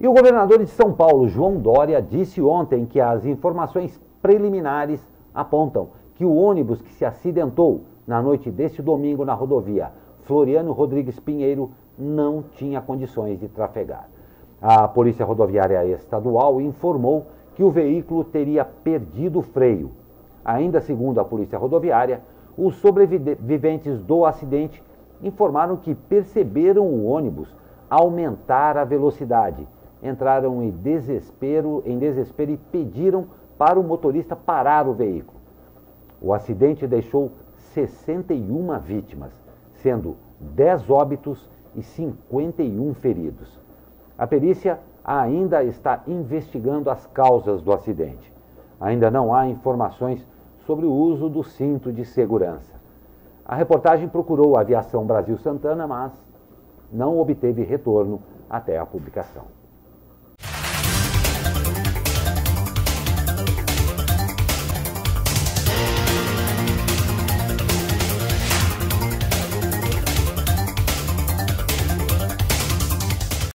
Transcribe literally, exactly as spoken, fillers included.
E o governador de São Paulo, João Dória, disse ontem que as informações preliminares apontam que o ônibus que se acidentou na noite deste domingo na rodovia Floriano Rodrigues Pinheiro não tinha condições de trafegar. A Polícia Rodoviária Estadual informou que o veículo teria perdido o freio. Ainda segundo a Polícia Rodoviária, os sobreviventes do acidente informaram que perceberam o ônibus aumentar a velocidade, entraram em desespero, em desespero e pediram para o motorista parar o veículo. O acidente deixou sessenta e uma vítimas, sendo dez óbitos e cinquenta e um feridos. A perícia ainda está investigando as causas do acidente. Ainda não há informações sobre o uso do cinto de segurança. A reportagem procurou a Aviação Brasil Santana, mas não obteve retorno até a publicação.